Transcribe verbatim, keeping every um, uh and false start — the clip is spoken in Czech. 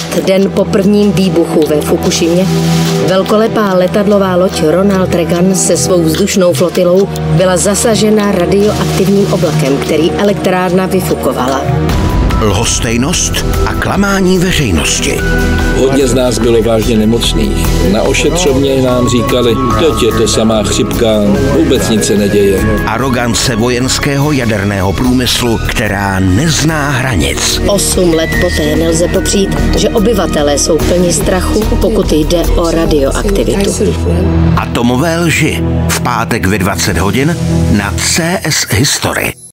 den po prvním výbuchu ve Fukušimě, velkolepá letadlová loď Ronald Reagan se svou vzdušnou flotilou byla zasažena radioaktivním oblakem, který elektrárna vyfukovala. Lhostejnost a klamání veřejnosti. Hodně z nás bylo vážně nemocných. Na ošetřovně nám říkali, teď je to samá chřipka, vůbec nic se neděje. Arogance vojenského jaderného průmyslu, která nezná hranic. Osm let poté nelze popřít, že obyvatelé jsou plni strachu, pokud jde o radioaktivitu. Atomové lži v pátek ve dvacet hodin na C S History.